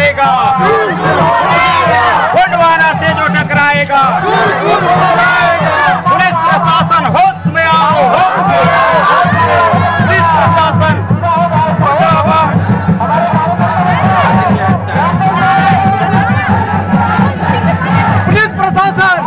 टकराएगा, गोंडवाना से जो टकराएगा, पुलिस प्रशासन होश में आओ, पुलिस प्रशासन पुलिस प्रशासन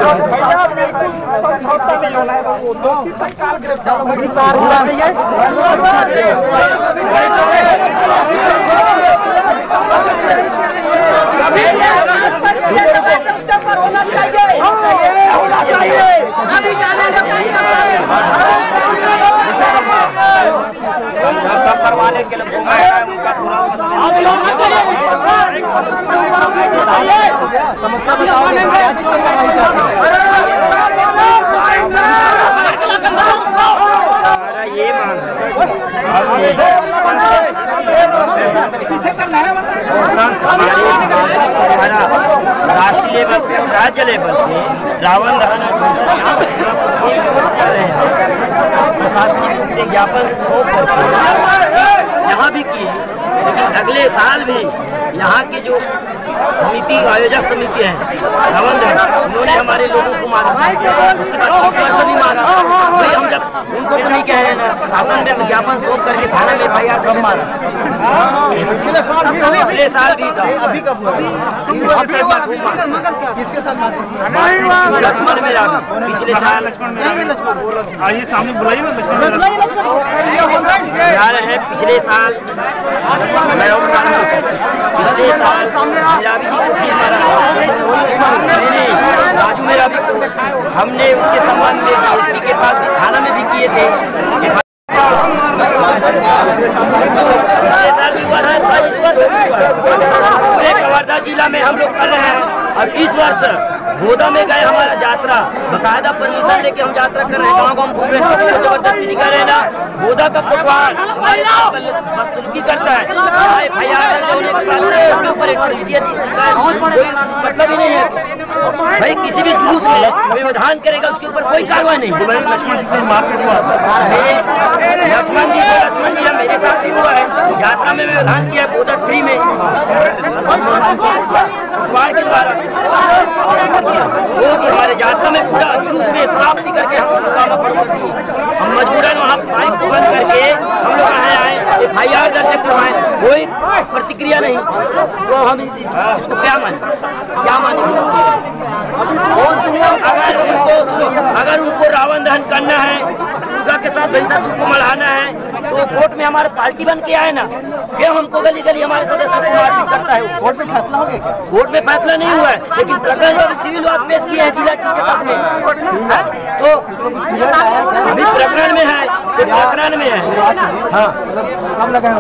समझौता नहीं होना है, दोषी तत्काल गिरफ्तार होना चाहिए। समझौता करवाने के लिए घुमाया है उनका समस्या ये राष्ट्रीय लेवल पे राज्य लेवल पे रावण दहन प्रशासनिक रूप से ज्ञापन सौंप करके यहाँ भी किए, लेकिन अगले साल भी यहाँ के जो समिति आयोजक समिति है रावण दहन, उन्होंने हमारे लोगों को मारा, उसके बाद 20 वर्ष भी मारा। वही हम जब उनको तो नहीं कह रहे ना, शासन में ज्ञापन सौंप करके थाना में FIR कब मारा? पिछले साल भी था। अभी कब हुआ? किसके साथ? लक्ष्मण मेरा पिछले साल। आइए सामने बुलाइए ना लक्ष्मण। पिछले साल मेरा भी राजू मेरा भी हमने उसके संबंध में DSP के पास थाना में भी किए थे। पिछले साल भी हुआ था, इस वर्ष भी हुआ। पूरे कवर्धा जिला में हम लोग कर रहे हैं और इस वर्ष गोदा में गए, हमारा यात्रा बकायदा परमिशन लेके हम यात्रा कर रहे हैं, गाँव घूम रहे हैं, किसी को जबरदस्ती नहीं कर रहे ना। गोदा का कोतवाल हमारे बदसलूकी करता है, FIR होने के बाद उसके ऊपर कोई मतलब ही नहीं है। भाई किसी भी जुलूस में व्यवधान करेगा उसके ऊपर कोई कार्रवाई नहीं। लक्ष्मण जी मेरे साथ भी हुआ है, यात्रा में व्यवधान किया गोदा 3 में के द्वारा। वो हमारे यात्रा में पूरा जुलूस में शराब पी करके हम मुकाबला खड़ा कर दिए। हम मजबूरन वहाँ बाइक को बंद करके हम लोग आए FIR दर्ज करवाएं, कोई प्रतिक्रिया नहीं। तो हम इसको क्या माने? अगर उनको रावण दहन करना है, दुर्गा के साथ महिषासुर को मढ़ाना है, तो कोर्ट में हमारे पार्टी बन के आए ना। क्यों हमको गली गली हमारे सदस्य को मारपीट करता है? कोर्ट में फैसला हो गया? कोर्ट में फैसला नहीं हुआ है, लेकिन प्रकरण सिविल विवाद पेश किया है जिला के पक्ष में। तो अभी प्रकरण में है, तो प्रकरण में है। हाँ, कब लगाए?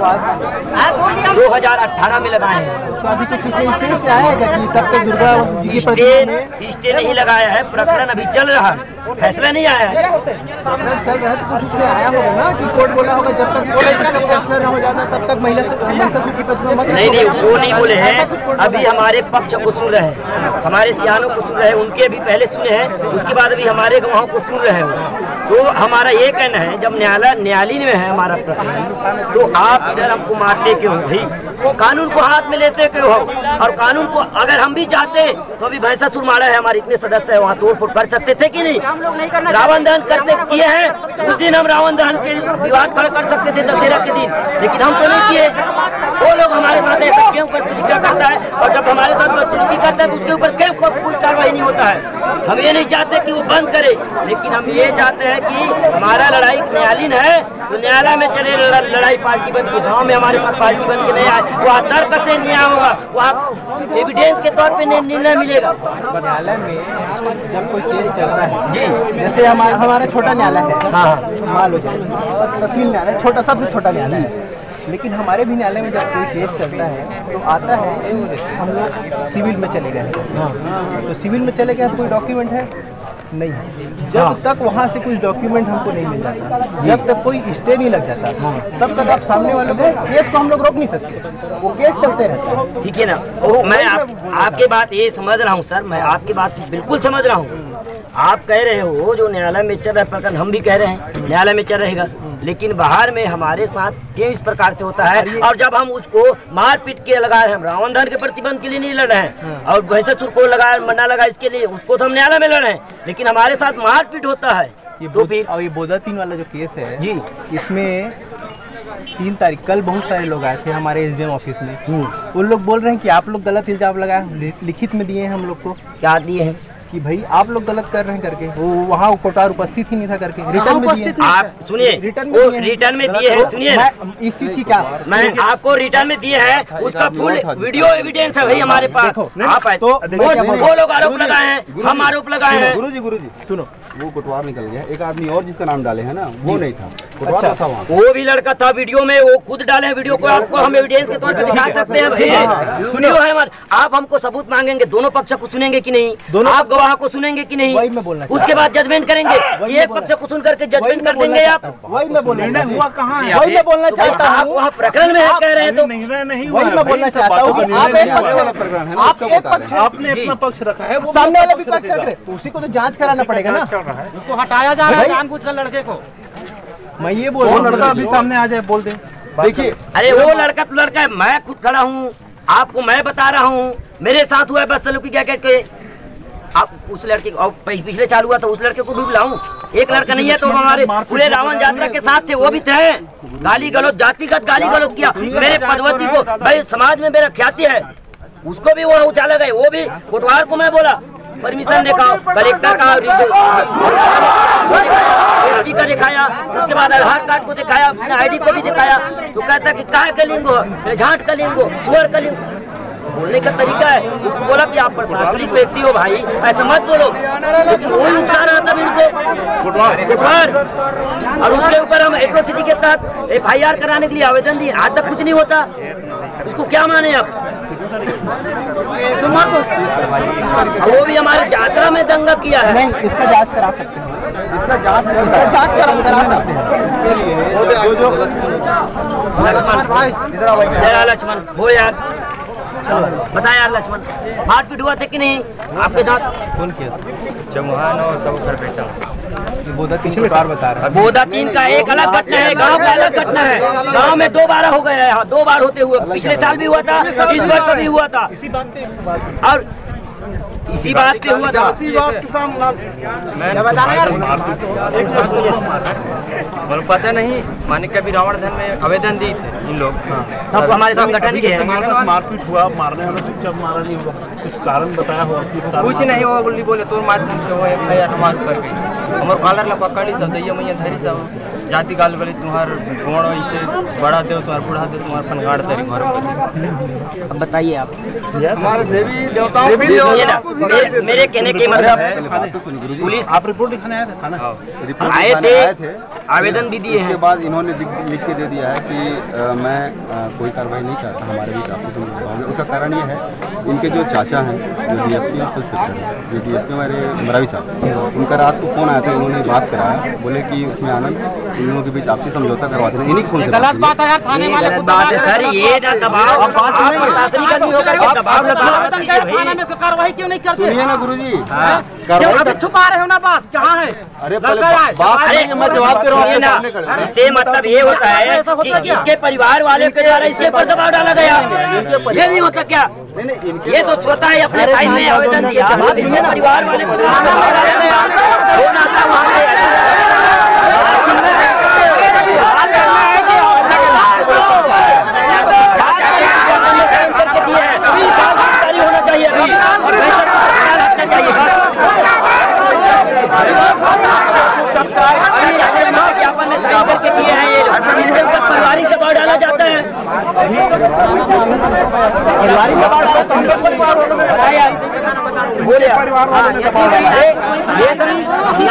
2018 में लगाए हैं। तो अभी तक स्टे आया है कि तब तक दुर्गा जी की स्टे नहीं लगाया है, प्रकरण अभी चल रहा है, फैसला नहीं आया है। चल रहा है तो कुछ उसमें आया होगा ना कि कोर्ट बोला होगा जब तक फैसला न हो जाता तब तक महिषासुर की प्रतिमा मत। नहीं, वो नहीं बोले हैं। अभी हमारे पक्ष को सुन रहे हैं, हमारे सियानों को सुन रहे हैं, उनके भी पहले सुने हैं, उसके बाद अभी हमारे गवाहों को सुन रहे हैं। तो हमारा ये कहना है, जब न्यायालय में है हमारा प्रकरण, तो आप इधर हमको मारते क्यों? भाई कानून को हाथ में लेते क्यों हो? और कानून को अगर हम भी चाहते तो अभी महिषासुर मारा है, हमारे इतने सदस्य है, वहाँ तोड़ फोड़ कर सकते थे कि नहीं? रावण दहन करते किए हैं, उस दिन हम रावण दहन के विवाद खड़ा कर सकते थे दशहरा के दिन, लेकिन हम तो नहीं किए। वो लोग हमारे साथ ऐसा क्यों बदसलूकी करता है? और जब हमारे साथ बदसलूकी करता है तो उसके ऊपर क्यों कोई कार्रवाई नहीं होता है? हम ये नहीं चाहते कि वो बंद करे, लेकिन हम ये चाहते हैं कि हमारा लड़ाई न्यायालयीन है तो न्यायालय में चले, लड़ाई पार्टी बन के गाँव में हमारे साथ पार्टी बन के नहीं आए, वहाँ तर्क से न्याय होगा, वहाँ एविडेंस के तौर पे निर्णय मिलेगा। न्यायालय में जब कोई केस चलता है जी, जैसे हमारा छोटा न्यायालय है, हाँ, मान लो तहसील न्यायालय छोटा, सबसे छोटा न्यायालय है, लेकिन हमारे भी न्यायालय में जब कोई केस चलता है तो आता है हम लोग सिविल में चले गए, तो सिविल में चले गए कोई डॉक्यूमेंट है नहीं है, जब तक वहाँ से कुछ डॉक्यूमेंट हमको नहीं मिल जाता, जब तक कोई स्टे नहीं लग जाता, तब तक आप सामने वालों को केस को हम लोग रोक नहीं सकते, वो केस चलते रहते हैं। ठीक है ना? मैं आपके बात ये समझ रहा हूँ सर, मैं आपकी बात बिल्कुल समझ रहा हूँ। आप कह रहे हो जो न्यायालय में चल रहा है प्रकरण, हम भी कह रहे हैं न्यायालय में चल रहेगा, लेकिन बाहर में हमारे साथ क्यों इस प्रकार से होता है? और जब हम उसको मार पीट के लगाए, हम रावण दहन के प्रतिबंध के लिए नहीं लड़ रहे हैं, और महिषासुर को लगाया मरना लगा इसके लिए, उसको तो हम न्यायालय में लड़ रहे हैं, लेकिन हमारे साथ मार पीट होता है। तो फिर और ये बोदा 3 वाला जो केस है जी, इसमें 3 तारीख कल बहुत सारे लोग आए थे हमारे SDM ऑफिस में, उन लोग बोल रहे हैं कि आप लोग गलत इल्जाम लगाए, लिखित में दिए हैं हम लोग को। क्या दिए हैं? कि भाई आप लोग गलत कर रहे हैं करके, वो वहाँ कोटवार उपस्थित ही नहीं था करके रिटर्न में दिए। आप सुनिए, रिटर्न में दिए हैं, सुनिए इस चीज की क्या मैं आपको रिटर्न में दिए हैं, उसका फुल वीडियो एविडेंस है भाई हमारे पास। आप वो लोग आरोप लगाए हैं, हम आरोप लगाए हैं। गुरुजी सुनो, वो कोटवार निकल गया, एक आदमी और जिसका नाम डाले हैं ना वो नहीं था, कोटवार था वहाँ। वो भी लड़का था वीडियो में, वो खुद डाले हैं वीडियो को, आपको हम एविडेंस के तौर पर दिखा सकते हैं भाई, वीडियो है हमारे। आप हमको सबूत मांगेंगे, दोनों पक्ष को सुनेंगे कि नहीं, आप गवाह को सुनेंगे कि नहीं, उसके बाद जजमेंट करेंगे। एक पक्ष को सुन करके जजमेंट कर देंगे आप? वही मैं बोलना हुआ कहाँ है? वही मैं बोलना चाहता आप हूँ। वहाँ प्रकरण में कह रहे हैं तो नहीं वही मैं बोलना चाहता हूँ कि आप एक पक्ष, आपने अपना पक्ष रखा है, सामने वाला भी पक्ष रख रहे, उसी को तो जांच कराना पड़ेगा ना। उसको हटाया जा रहा है जानबूझकर लड़के को। मैं ये बोल रहा हूँ लड़का अभी सामने आ जाए, बोल दे। देखिए अरे वो लड़का तो लड़का है, मैं खुद खड़ा हूँ, आपको मैं बता रहा हूँ, मेरे साथ हुआ है बस सलूकी क्या कहते। आप उस लड़के को पिछले चालू हुआ तो उस लड़के को भी बुलाऊं? एक लड़का नहीं है तो हमारे पूरे रावण यात्रा के साथ थे, वो भी थे। गाली गलौज, जातिगत गाली गलौज किया मेरे पदवती को, भाई समाज में मेरा ख्याति है, उसको भी वो उछाला गए। वो भी कोटवार को मैं बोला परमिशन दिखाओ, कलेक्टर का दिखाया, उसके बाद आधार कार्ड को दिखाया, अपने आईडी को भी दिखाया, तो कहता कि काय का लिंग हो, झाट का लिंग हो, सुअर का लिंग। बोलने का तरीका है, उसको बोला कि आप प्रशासनिक व्यक्ति हो भाई, ऐसा मत बोलो, लेकिन वही उकसा रहा था इनको कोटवार। और उसके ऊपर हम एट्रोसिटी के तहत FIR कराने के लिए आवेदन दिए, आज तक कुछ नहीं होता। उसको क्या माने आप? वो भी हमारे यात्रा में दंगा किया है। नहीं, इसका जांच करा सकते हैं, इसका जांच करा सकते हैं। इसके लिए जो लक्ष्मण वो यार बता यार, लक्ष्मण मारपीट हुआ था कि नहीं आपके साथ? कौन किया? चौहान और सब बेटा बोधा 3 बार बता रहा है। बोधा 3 का एक अलग घटना है, गांव का अलग घटना है। गांव में 2 बार हो गया है, 2 बार होते हुए, पिछले साल भी हुआ था, इस वर्ष भी हुआ था, और इसी बात पे हुआ था। पता नहीं मानिक कभी रावण धन में आवेदन दी थे इन लोग, सब हमारे संगठन के हैं। मारपीट हुआ, मारने वाला चुपचाप मारा नहीं हुआ, कुछ कारण बताया हुआ? कुछ नहीं हुआ, बोले तोर माध्यम से वो हमारे ऊपर गई, हमारे कॉलर ला पकड़ी सब दैया मैया धरी सब जाति गाल बोले तुम्हार गोड़ ऐसे बढ़ा दो, तुम्हार बुढ़ा दो, तुम्हार पनगाड़ दे घर में। अब बताइए आप, हमारे देवी देवताओं मेरे कहने के मतलब है पुलिस आप रिपोर्ट लिखने आए थे थाना? आए थे, आवेदन भी दिए हैं। उसके बाद इन्होंने लिख के दे दिया है कि मैं कोई कार्रवाई नहीं चाहता हमारे बीच आपसी समझौता में। उसका कारण ये है, इनके जो चाचा हैं, जो DSP और सब इंस्पेक्टर हैं, जो DSP हमारे मरावी साहब, उनका रात को फोन आया था, इन्होंने बात कराया, बोले कि उसमें आनंद इन लोगों के बीच आपसी समझौता करवाते हैं। इन्हीं फोन से गलत बात है यार, थाने वाले गलत बात है सर, ये ना दबाव, प्रशासनिक आदमी होकर के दबाव लगा थाने में कार्रवाई क्यों नहीं करते? सुनिए ना गुरुजी, कार्रवाई छुपा रहे हो ना, बात कहाँ है? अरे बात सुनिए, मैं जवाब दे रहा हूँ, सामने खड़े हैं। इससे मतलब ये होता है कि इसके परिवार वाले के द्वारा इसके ऊपर दबाव डाला गया, ये नहीं होता क्या? ये तो स्वतः ही अपने साइन में आवेदन दिया, इसके परिवार वाले को दबाव डाला गया, होना था वहाँ होना चाहिए अभी, ज्ञापन में साइन करके दिए हैं, ये इसके ऊपर पारिवारिक दबाव डाला जाता है। पारिवारिक दबाव डाला तो हम लोग परिवार बोले ये सब इसी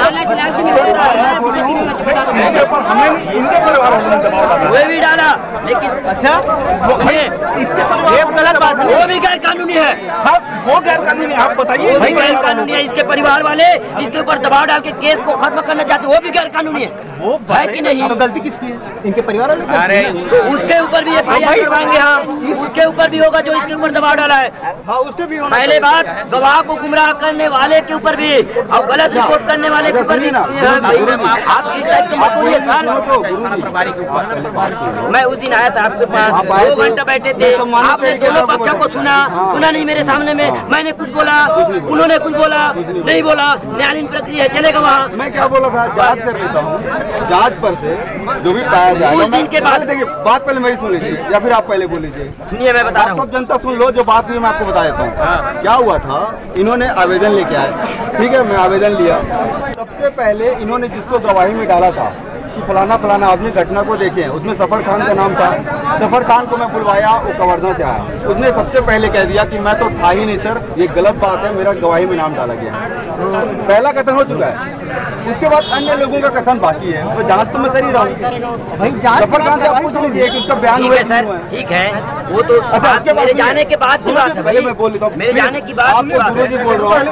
वो भी डाला, लेकिन अच्छा इसके गलत बात है, वो भी गैर कानूनी है। वो गैर कानूनी, आप बताइए। वो भी गैर कानूनी है, इसके परिवार वाले इसके ऊपर दबाव डाल के केस को खत्म करना चाहते, वो भी गैर कानूनी है। वो है कि नहीं? तो गलती किसकी है? इनके परिवार वाले। अरे तो उसके ऊपर भी FIR करवाएंगे हम, उसके ऊपर भी होगा जो इसके ऊपर दबाव डाला है। हाँ, उसके भी पहले बात, गवाह को गुमराह करने वाले के ऊपर भी और गलत रिपोर्ट करने वाले के ऊपर भी आप इस टाइप के मत बोलिए सर। मैं उस दिन आया था आपके पास, 2 घंटा बैठे थे, आपने दोनों पक्षों को सुना नहीं मेरे सामने में। मैंने कुछ बोला, उन्होंने कुछ बोला, नहीं बोला, न्यायालयीन प्रक्रिया चलेगा वहाँ। मैं क्या बोला था, जांच कर लेता हूँ, जांच पर से जो भी पाया जाएगा। उस दिन के बाद देखिए, बात पहले मेरी सुन लीजिए या फिर आप पहले बोल लीजिए। सुनिए, मैं बता रहा हूँ, सब जनता सुन लो, जो बात हुई मैं आपको बता देता हूँ। क्या हुआ था, इन्होंने आवेदन लेके आए, ठीक है, मैं आवेदन लिया। सबसे पहले इन्होंने जिसको गवाही में डाला था कि फलाना फलाना आदमी घटना को देखे, उसमें सफर खान का नाम था। सफर खान को मैं बुलवाया, वो कवर्धा से आया। उसने सबसे पहले कह दिया कि मैं तो था ही नहीं सर, ये गलत बात है, मेरा गवाही में नाम डाला गया। पहला कथन हो चुका है। इसके बाद अन्य लोगों का कथन बाकी है, वो जांच तो मैं कर ही रहा हूँ भाई। सफर खान से आप पूछ लीजिए कि उसका बयान हुआ है। ठीक है, वो तो अच्छा, उसके मेरे जाने के बाद की बात है। पहले मैं बोल लेता हूँ, मेरे जाने की बात आपको गुरु जी बोल रहा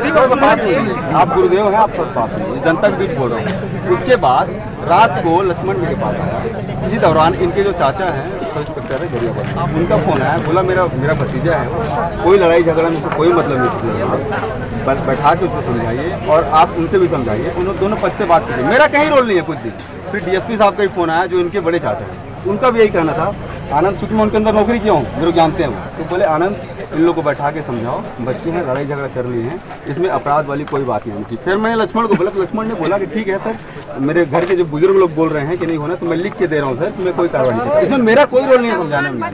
हूँ, आप गुरुदेव हैं, आप सब बात नहीं, जनता के बीच बोल रहा हूँ। उसके बाद रात को लक्ष्मण जी के पास आया। इसी दौरान इनके जो चाचा हैं, सब इंस्पेक्टर है गरियाबाद, उनका फोन आया। बोला मेरा भतीजा है, कोई लड़ाई झगड़ा में कोई मतलब नहीं, बस बैठा के उसको समझाइए और आप उनसे भी समझाइए। उन्होंने दोनों पक्ष से बात कीजिए, मेरा कहीं रोल नहीं है कुछ भी। फिर डीएसपी साहब का ही फोन आया, जो इनके बड़े चाचा हैं, उनका भी यही कहना था। आनंद, चूंकि मैं उनके अंदर नौकरी किया हूँ, मेरे जानते हैं वो, तो बोले आनंद इन लोगों को बैठा के समझाओ, बच्चे हैं, लड़ाई झगड़ा कर रही हैं, इसमें अपराध वाली कोई बात नहीं थी। फिर मैंने लक्ष्मण को बोला, तो लक्ष्मण ने बोला कि ठीक है सर, मेरे घर के जो बुजुर्ग लोग बोल रहे हैं कि नहीं होना, तो मैं लिख के दे रहा हूँ सर, मैं कोई कार्रवाई नहीं, इसमें मेरा कोई रोल नहीं है समझाने में,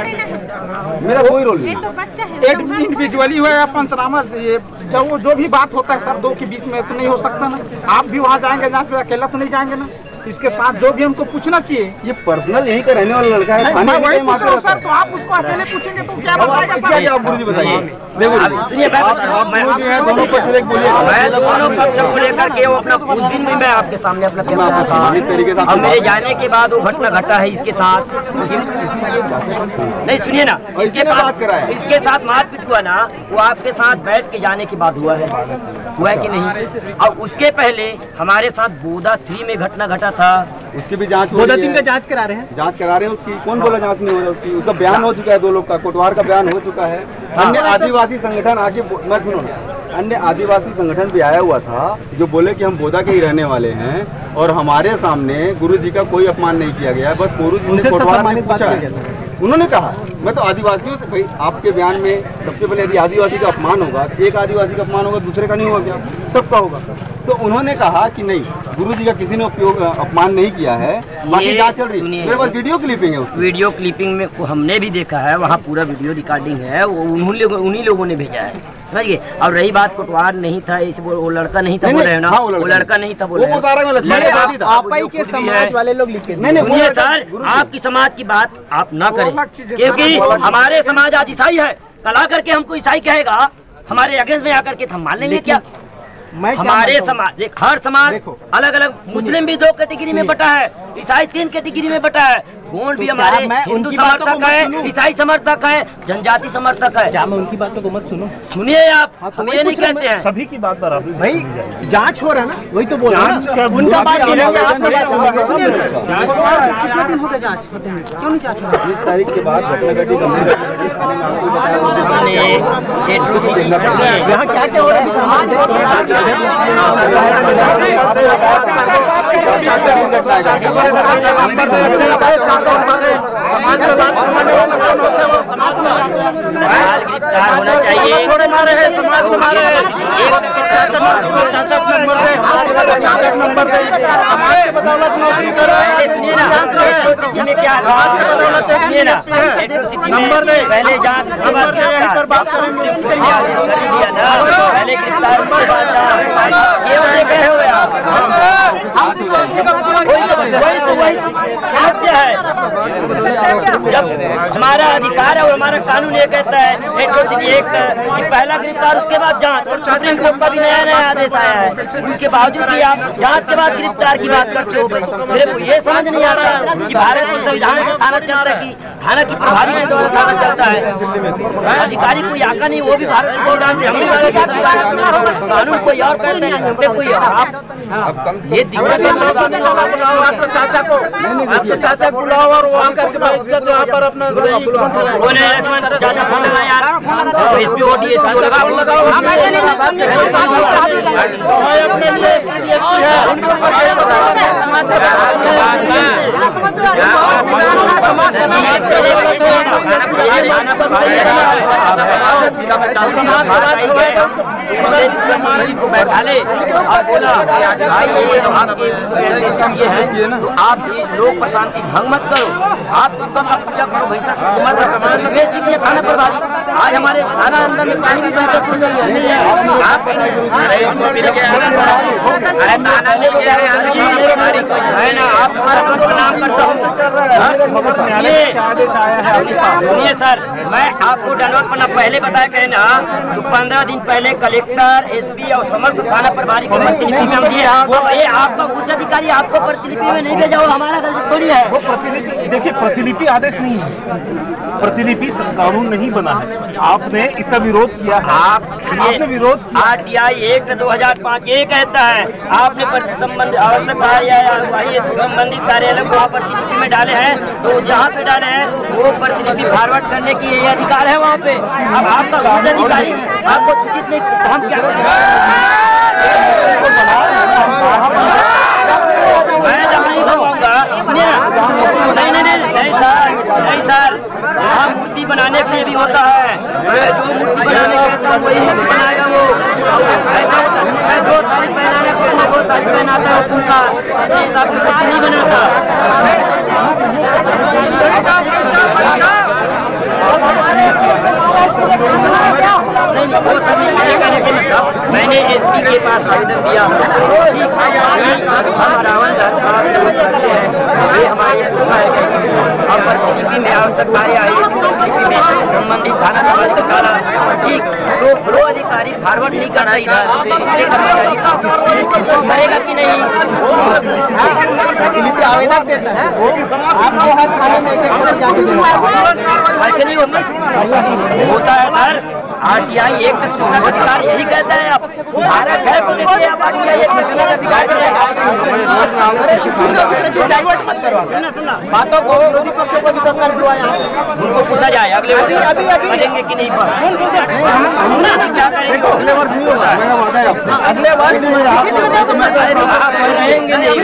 मेरा कोई रोल नहीं है। एक इंडिविजुअली हुआ या पंचनामा, ये जब जो भी बात होता है सर, दो के बीच में तो नहीं हो सकता ना। आप भी वहाँ जाएंगे जांच पे, अकेला तो नहीं जाएंगे ना, इसके साथ जो भी हमको पूछना चाहिए। ये पर्सनल यहीं का रहने वाला लड़का है, मैं वही पूछ रहा हूं सर, तो आप उसको अकेले पूछेंगे तो क्या बताएगा सर? आप गुरुजी बताइए। देखो सुनिए, आप गुरुजी हैं, दोनों पक्ष से बोलिए। मैं दोनों पक्षों को लेकर के वो अपना उस दिन भी मैं आपके सामने अपना तरीके से अब मेरे जाने के बाद वो घटना घटा है इसके साथ। नहीं सुनिए ना, इसके साथ मारपीट हुआ ना, वो आपके साथ बैठ के जाने के बाद हुआ है कि नहीं? और उसके पहले हमारे साथ बोदा 3 में घटना घटा था, उसकी भी जांच, बोदा 3 का जांच करा रहे हैं, जांच करा रहे हैं उसकी। कौन बोला जांच नहीं हो रहा उसकी? उसका बयान हो चुका है, 2 लोग का, कोटवार का बयान हो चुका है। अन्य आदिवासी संगठन आके, मैं सुनो ना, अन्य आदिवासी संगठन भी आया हुआ था, जो बोले कि हम बोदा के ही रहने वाले हैं और हमारे सामने गुरु जी का कोई अपमान नहीं किया गया, बस गुरु जी ने कोटवार में पूछा है। उन्होंने कहा मैं तो आदिवासियों से, भाई आपके बयान में सबसे पहले यदि आदिवासी का अपमान होगा, एक आदिवासी का अपमान होगा, दूसरे का नहीं होगा क्या? सबका होगा। तो उन्होंने कहा कि नहीं, गुरु जी का किसी ने अपमान नहीं किया है, बाकी जांच चल रही है। मेरे पास वीडियो क्लिपिंग है, वीडियो क्लिपिंग में हमने भी देखा है, वहाँ पूरा वीडियो रिकॉर्डिंग है, उन्हीं लोगों ने भेजा है, समझिए। और रही बात कोटवार नहीं था, वो लड़का नहीं था, बोल रहे हो ना, वो लड़का नहीं था, बोल रहे हैं आप के समाज वाले लोग लिखे। सुनिए सर, आपकी समाज की बात आप ना करें, क्योंकि हमारे समाज आज ईसाई है, कल आकर के हमको ईसाई कहेगा, हमारे अगेंस्ट में आकर के हम मान लेंगे क्या? हमारे समाज, हर समाज अलग अलग, मुस्लिम भी 2 कैटेगरी में बटा है, ईसाई 3 कैटेगरी में बटा है। गोंड भी हमारे हिंदू समर्थक है, ईसाई समर्थक है, जनजाति समर्थक है। क्या मैं उनकी बात को मत सुनो? सुनिए आप, हम ये नहीं कहते हैं, सभी की बात बराबर भाई, जांच हो रहा है ना, वही तो बोल रहा हूं, उनका बात सुनेंगे, आपका बात सुनेंगे। कितना दिन हो गया जांच होते हैं, क्यों नहीं जांच हो रहा? 20 तारीख के बाद घटना घटी, यहाँ क्या क्या हो रहा है? गिरफ्तार होना चाहिए। थोड़े मारे हैं समाज को, मारे हैं चाचा को नंबर दे, समाज के बदौलत नौकरी करो, नंबर दे, पहले जांच उसके बाद यहीं पर बात करेंगे। पहले गिरफ्तार उसके बाद गए हुए वही है। जब हमारा अधिकार है और हमारा कानून ये कहता है एट्रोसिटी एक्ट कि पहला गिरफ्तार उसके बाद जांच, और सुप्रीम कोर्ट का भी नया आदेश आया है, उसके बावजूद भी आप जांच के बाद गिरफ्तार की बात करते हो। भाई मेरे को ये समझ नहीं आता कि भारत में संविधान से थाना चलता है कि थाना की प्रभारी के द्वारा थाना चलता है, अधिकारी कोई आका नहीं, वो भी भारत के संविधान से, हम भी कानून कोई और कहते हैं कोई और। आप ये दिक्कत चाचा को बुलाओ और वहाँ करके यहाँ पर अपना लक्ष्मण ज्यादा फोन लगा यार, एसपीओ डीएसपीओ लगाओ। बैठाले और बोला भाई ये आपके ये है तो आप ये लोग प्रशांति भंग मत करो, आप सब पूजा करो भैसा थाना प्रभारी। आज हमारे थाना अंदर में कहीं भी पैसा सुन रही है आप है ना, आप नाम कर सुनिए सर, मैं आपको दंडवत पन्ना पहले बताया कहे ना, तो 15 दिन पहले कलेक्टर एसपी और समस्त थाना प्रभारी को प्रतिलिपि में दिए। ये आपका उच्च अधिकारी आपको प्रतिलिपि में नहीं भेजा, वो हमारा गलती थोड़ी है। वो प्रतिलिपि देखिए, प्रतिलिपि आदेश नहीं है, प्रतिलिपि कानून नहीं बना है। आपने इसका विरोध किया है, आपने विरोध किया। RTI एक्ट 2005 ये कहता है आपने संबंधित आवश्यक कार्यालय संबंधित कार्यालय को आप प्रतिलिपि में डाले हैं, तो जहाँ पे डाले हैं वो प्रतिलिपि फॉरवर्ड करने की ये अधिकार है वहाँ पे। अब आपका उच्च अधिकारी आपको सूचित नहीं, हम क्या मैं जहाँ ही बताऊंगा, सुनिए ना, नहीं सर, यहाँ मूर्ति बनाने के लिए भी होता है, जो मूर्ति बनाने का वही मूर्ति बनाएगा वो, जो साड़ी पहनाने को वो साड़ी पहनाता है उनका हिसाब से मूर्ति नहीं बनाता। नहीं वो सब मैंने एसपी के पास आवेदन दिया, हम रावण चलते हैं, ये हमारी अब प्रतिलिपि में आवश्यक कार्य आई, प्रतिलिपि में संबंधित थाना प्रभारी को डाला, ठीक, तो वो अधिकारी फॉरवर्ड नहीं करता इधर, पिछले कर्मचारी करेगा कि नहीं? प्रतिलिपि आवेदन देता है, आपको हर थाने में ऐसे नहीं होता है सर। RTI एक अधिकार यही कहता है, आप धारा 6 को देखिए, आप RTI डाइवर्ट मत करो, बातों को विरोधी पक्षों को भी तो कर दो, उनको पूछा जाए अगले वर्ष करेंगे कि नहीं, क्या करेंगे अगले वर्ष नहीं होगा, अगले वर्ष रहेंगे नहीं,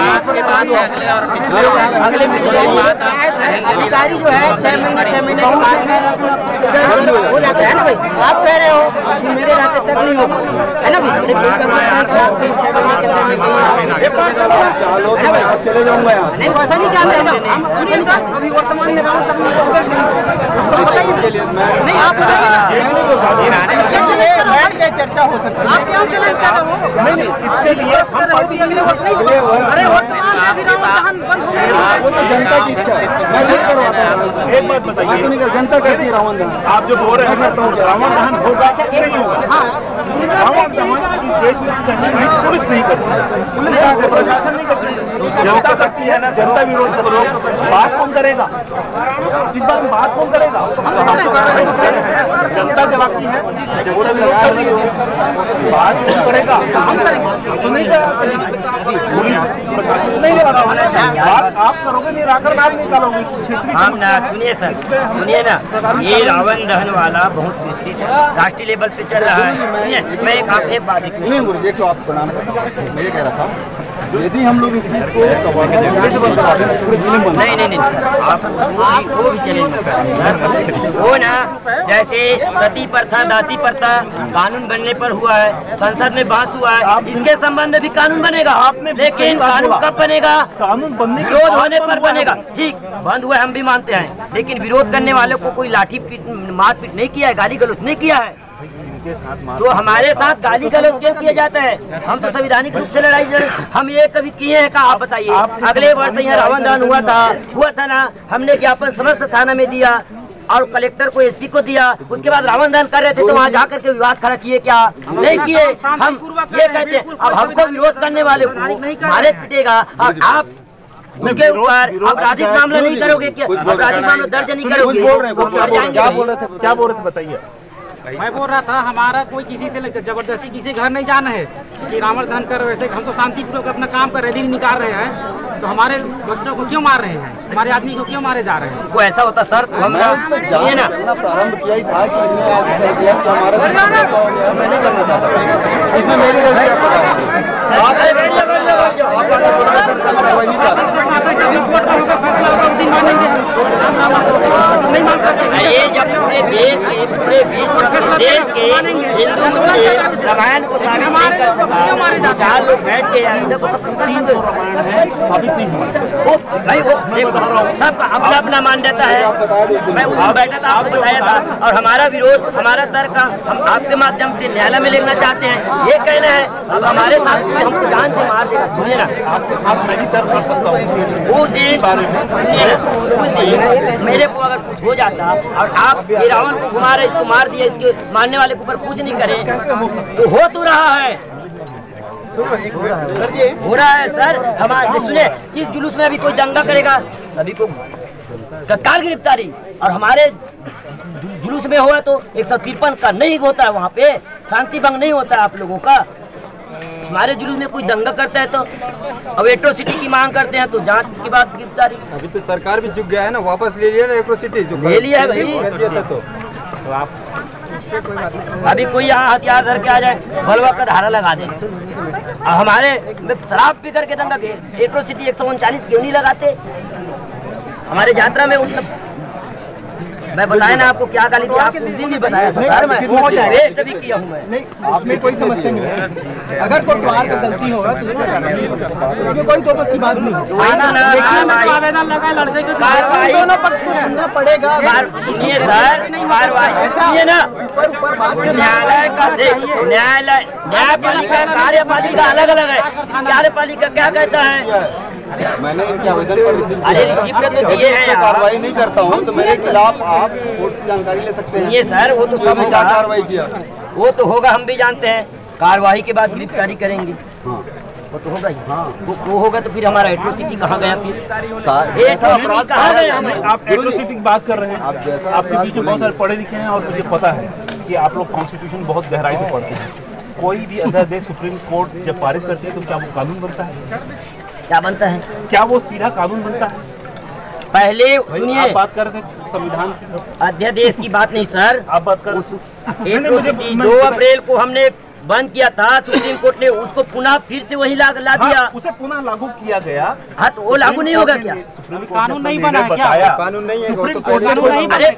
अधिकारी जो है 6 महीने के बाद में हो जाता है ना भाई, आप कह रहे हो कि मेरे रास्ते तक नहीं होगा, है ना भाई, चले जाऊंगा यहाँ, नहीं वैसा नहीं चाहते हम। सुनिए सर, अभी वर्तमान में नहीं आप बैठ के चर्चा हो सकती है, आप क्या चैलेंज कर रहे हो? नहीं इसके लिए अगले वर्ष नहीं, अरे वर्तमान में अभी रावण दहन बंद हो गया, वो तो जनता की इच्छा है, मैं नहीं करवाता हूँ। एक बात बताइए, जनता कहती है रावण दहन, आप जो बोल रहे हैं रावण दहन होगा नहीं होगा, रावण दहन इस देश में कहीं पुलिस नहीं करती, पुलिस प्रशासन नहीं करती, जनता सकती है ना, जनता विरोध सब लोग बात कौन करेगा, इस बार बात कौन करेगा? जनता जवाबती है, बात कौन करेगा? हम करेंगे तो नहीं पुलिस प्रशासन नहीं लगा, बात आप करोगे, निराकरण आप निकालोगे क्षेत्रीय समस्या। सुनिए सर, सुनिए ना, ये रावण दहन वाला बहुत विस्तृत राष्ट्रीय लेवल पे चल रहा है। सुनिए, मैं एक बात देखो, आप प्रणाम करें, मैं ये कह रहा था यदि हम लोग इस चीज को नहीं आप वो भी चैलेंज सर, वो ना जैसे सती प्रथा दासी प्रथा कानून बनने पर हुआ है, संसद में बहस हुआ है, इसके संबंध में भी कानून बनेगा, लेकिन कानून कब बनेगा? कानून बनने विरोध होने पर बनेगा, ठीक, बंद हुआ हम भी मानते हैं, लेकिन विरोध करने वालों को कोई लाठी मारपीट नहीं किया है, गाली गलौज नहीं किया है, तो हमारे साथ गाली गलौज क्यों किया जाता है? हम तो संवैधानिक रूप से लड़ाई हम ये कभी किए हैं? आप बताइए, अगले वर्ष यहाँ रावण दहन हुआ था ना, हमने ज्ञापन समस्त थाना में दिया और कलेक्टर को एसपी को दिया, उसके बाद रावण दहन कर रहे थे तो वहाँ जाकर के विवाद खड़ा किए क्या? नहीं किए। हम ये कहते हैं अब हमको विरोध करने वाले को मारे पीटेगा, अब आप उनके ऊपर आपराधिक मामला नहीं करोगे क्या? आपराधिक मामला दर्ज नहीं करोगे? क्या बोल रहे थे बताइए। मैं बोल रहा था हमारा कोई किसी से जबरदस्ती किसी घर नहीं जाना है कि रावण दहन कर, वैसे हम तो शांतिपूर्वक अपना काम कर रैली निकाल रहे हैं, तो हमारे बच्चों को क्यों मार रहे हैं, हमारे आदमी को क्यों मारे जा रहे हैं? को ऐसा होता सर तो हम चाहिए ना प्रारंभ किया ही था कि मैं नहीं करना चाहता, इसमें मेरी ये जब पूरे देश के हिंदू मुस्लिम रामायण को साबित नहीं कर सका, 4 लोग बैठ के इधर को सब कर वो सबका अपना अपना मान्यता है। मैं उस बैठा था, आपको बताया था, और हमारा विरोध, हमारा तर्क हम आपके माध्यम से न्यायालय में लेना चाहते हैं। ये कहना है अब हमारे साथ हमको जान से मार देगा। सुनिए ना, आपके साथ मैं भी तर्क कर सकता हूँ। उस दिन मेरे को अगर कुछ हो जाता और आप रावण को घुमा रहे, इसको मार दिया, इसके मारने वाले के ऊपर कुछ नहीं करें, तो हो तो रहा है, हो रहा है सर। हमारे सुने इस जुलूस में अभी कोई दंगा करेगा सभी को तत्काल गिरफ्तारी, और हमारे जुलूस में हुआ तो 153 का नहीं होता है, वहाँ पे शांति भंग नहीं होता है आप लोगों का। हमारे जुलूस में कोई दंगा करता है तो अब एट्रोसिटी की मांग करते हैं तो जांच के बाद गिरफ्तारी। अभी तो सरकार भी चुक गया है ना, वापस ले लिया ना एट्रोसिटी, जो ले लिया है भाई। तो आप अभी कोई यहाँ हथियार धर के आ जाए, भलवा का धारा लगा दे, और हमारे शराब पी करके दंगा एट्रोसिटी 139 क्यों नहीं लगाते? हमारे यात्रा में उतना मैं बताया ना आपको क्या गाली थी, आपको उस दिन भी बताया था सर, मैं रेस्ट भी किया हूँ मैं। नहीं, उसमें कोई समस्या नहीं है। अगर कोटवार का गलती होगा तो उसमें कोई दो मत की बात नहीं। दोनों पक्ष को सुनना पड़ेगा। सुनिए सर, कार्रवाई सुनिए ना, न्यायालय का न्यायपालिका कार्यपालिका अलग अलग है। कार्यपालिका क्या कहता है? मैंने इनके आवेदन पर अरे रिसीव तो दिए हैं, कार्रवाई नहीं करता हूँ तो मेरे खिलाफ आप कोर्ट से जानकारी ले सकते हैं। ये सर वो तो सब होगा, कार्रवाई किया वो तो होगा, हम भी जानते हैं। कार्रवाई के बाद गिरफ्तारी करेंगे, हाँ वो तो होगा ही। हाँ वो होगा तो फिर हमारा एट्रोसिटी कहाँ गया? फिर एट्रोसिटी कहाँ गया? आप एट्रोसिटी की बात कर रहे हैं, आपके बीच में बहुत सारे पढ़े लिखे हैं और मुझे पता है कि आप लोग कॉन्स्टिट्यूशन बहुत गहराई से पढ़ते हैं। कोई भी अध्यादेश सुप्रीम कोर्ट जब पारित करती है तो क्या वो कानून बनता है? क्या बनता है? क्या वो सीधा कानून बनता है? पहले सुनिए, बात कर रहे थे संविधान की, अध्यादेश की बात नहीं सर, आप बात कर 2 अप्रैल को हमने बंद किया था, सुप्रीम कोर्ट ने उसको पुनः फिर से वही ला दिया। उसे पुनः लागू किया गया। हाँ तो वो लागू नहीं होगा क्या? कानून नहीं बना है क्या? कानून नहीं है, सुप्रीम कोर्ट ने अरे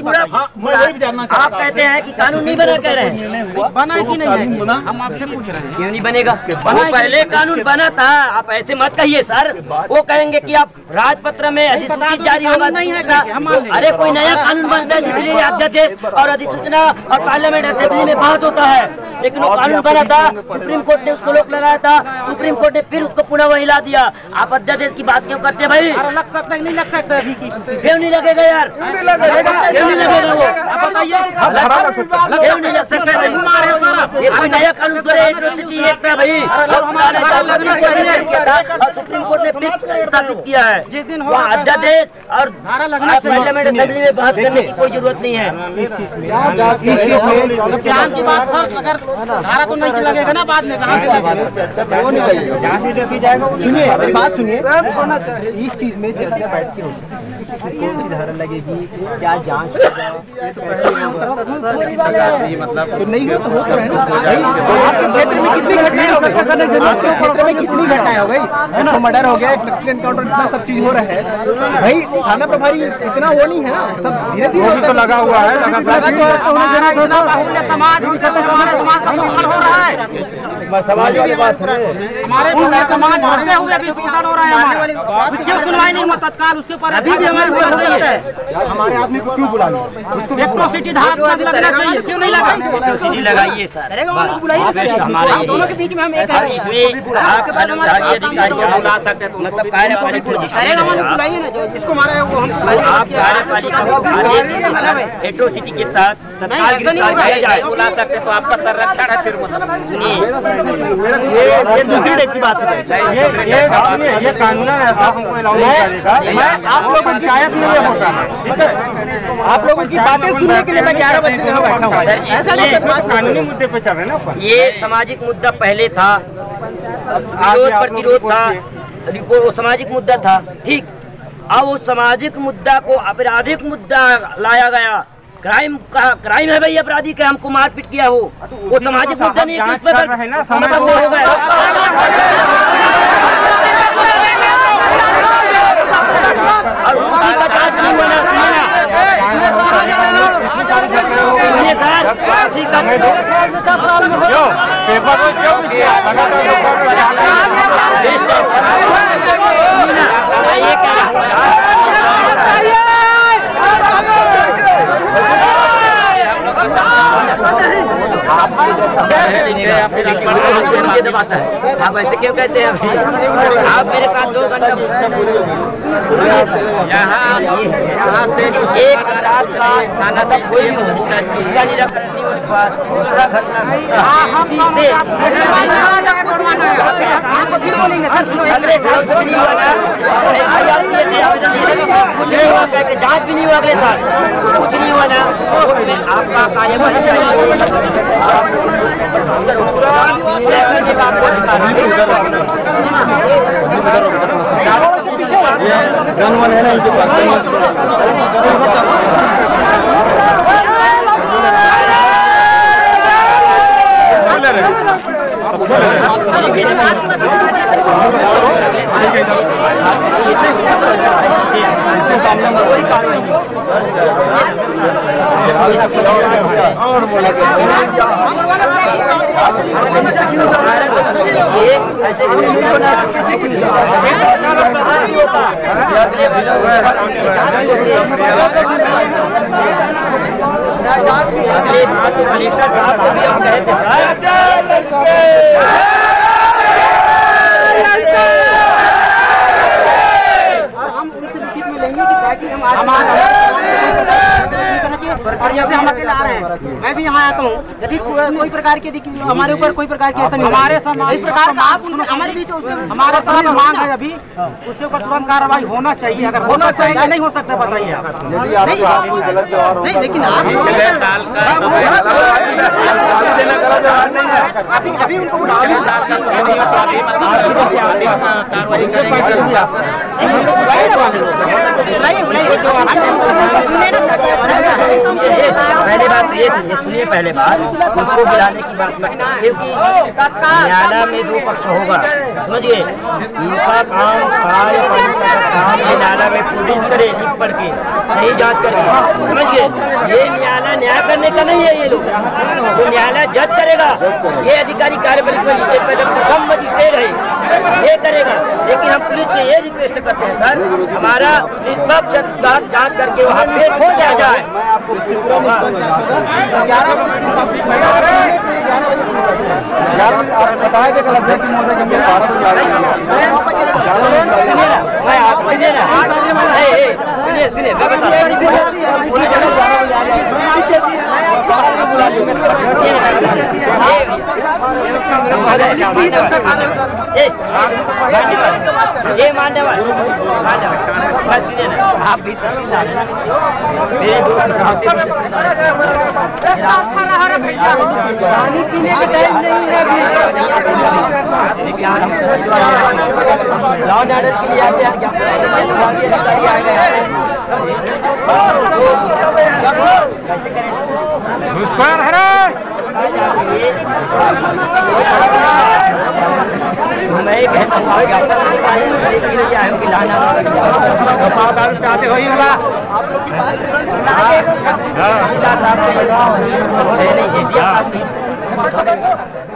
आप कहते हैं कि कानून नहीं बना, कह रहे हैं बना है कि नहीं है? हम आपसे पूछ रहे हैं क्यों नहीं बनेगा? वो पहले कानून बना था, आप ऐसे मत कहिए सर। वो कहेंगे कि आप राजपत्र में अधिसूचित जारी होगा नहीं है। अरे कोई नया कानून बनता है, इसलिए अध्यादेश और अधिसूचना और पार्लियामेंट असेंबली में बात होता है, लेकिन कानून बना था, सुप्रीम कोर्ट ने उसको रोक लगाया था, सुप्रीम कोर्ट ने फिर उसको पुनः वही ला दिया। आप अध्यादेश की बात क्यों करते हैं भाई? लग सकता है नहीं लग सकता है? क्यों नहीं लगेगा यार? क्यों नहीं लगेगा? वो आप बताइए, क्यों नहीं लग सकता? ये कोई नया कानून करे, एट्रोसिटी एक्ट है भाई, और सुप्रीम कोर्ट ने फिर स्थापित किया है। जिस दिन अध्यादेश और पार्लियामेंट असेंबली में बहस करने की कोई जरूरत नहीं है। इस चीज में बयान की बात सर, अगर धारा तो नहीं लगेगा ना बाद में, कहाँ से सुनिए बात सुनिए, इस चीज में चर्चा बैठ के हो सकती है, कौन सी धारा लगेगी, क्या जांच होगा, मतलब तो नहीं हो तो हो सब है ना। आपके क्षेत्र में कितनी घटनाएं हो गई? आपके क्षेत्र में कितनी घटनाएं हो गई? मर्डर हो गया, एक्सीडेंट एनकाउंटर, इतना सब चीज हो रहा है भाई। थाना प्रभारी इतना वो नहीं है ना, सब धीरे धीरे लगा हुआ है, समाज का शोषण हो रहा है। समाज वाली बात है, हमारे पूरे समाज भरते हुए भी शोषण हो रहा है। क्यों सुनवाई नहीं हुआ तत्काल उसके ऊपर? अभी भी हमारे आदमी को क्यों बुलाना? उसको एट्रोसिटी धारा लगना चाहिए, क्यों नहीं लगा? एट्रोसिटी लगाइए सर, हमारे दोनों के बीच में हम एक इसमें आप अनुधारी अधिकारी बुला सकते हैं, मतलब कार्यपालिका बुलाइए ना, जो जिसको मारा है वो हम आप कार्यपालिका एट्रोसिटी के तहत तत्काल गिरफ्तार किया जाए, बुला सकते तो आपका संरक्षण है। फिर सुनिए ये दूसरी टाइप की बात है। ये कानून ऐसा हमको अलाउ नहीं करेगा। मैं आप लोगों की पंचायत में ये होता है, ठीक है? आप लोगों की बातें सुनने के लिए मैं 11 बजे से बैठा हुआ। सर जी, ऐसा नहीं करना। कानूनी मुद्दे पे चल रहे हैं ना। ये सामाजिक मुद्दा पहले था, विरोध प्रतिरोध था, रिपोर्ट वो सामाजिक मुद्दा था, ठीक। अब वो सामाजिक मुद्दा को आपराधिक मुद्दा लाया गया। क्राइम है भाई, अपराधी के हमको मारपीट किया हो, वो सामाजिक मुद्दा नहीं है कि मतलब वो हो गया। और उसी का जांच नहीं हुआ ना, सुनिए सर, उसी का मुझे दबाता है। आप ऐसे क्यों कहते हैं? आप मेरे साथ 2 घंटा यहाँ से एक रात का थाना से कोई इसका निराकरण नहीं होने पर दूसरा घटना अगले साल कुछ नहीं हुआ ना, कुछ नहीं हुआ, जाँच भी नहीं हुआ अगले साल, कुछ नहीं हुआ ना, आपका कार्यवाही जनवन है ना इनके पास। इसके सामने कोई कार्रवाई नहीं। अगले बात तो कलेक्टर साहब को भी हम कहते सर, और जैसे हम अकेले आ रहे हैं, मैं भी यहाँ आता हूँ, यदि कोई प्रकार के हमारे ऊपर कोई प्रकार की ऐसा नहीं, हमारे समाज इस प्रकार का आप हमारे बीच हमारा समाज मांग है अभी, उसके ऊपर तुरंत कार्रवाई होना चाहिए। अगर होना चाहिए नहीं हो सकता बताइए आप। नहीं लेकिन आप 6 साल का अभी उनको 6 साल का कार्रवाई पहले बात ये थी, सुनिए पहले बात, उसको बुलाने की बात क्योंकि न्यायालय में 2 पक्ष होगा, समझिए। इनका काम न्यायालय में पुलिस करे, लिख पढ़ के सही जांच करके, समझिए। ये न्यायालय न्याय करने का नहीं है, ये लोग तो न्यायालय जज करेगा। ये अधिकारी कार्यपालिक मजिस्ट्रेट पहले प्रथम मजिस्ट्रेट है, ये करेगा। लेकिन हम पुलिस से ये रिक्वेस्ट करते हैं सर, हमारा निष्पक्ष जांच करके वहाँ पेश हो जाए। बताया कि अध्यक्ष महोदय के सुनिए मैं बता ये मान्यवर सुनिए ना, आप भी मेरे पानी पीने का टाइम नहीं है। लॉ एंड ऑर्डर के लिए आते हैं, घुसखोर है मैं कहता हूँ हाँ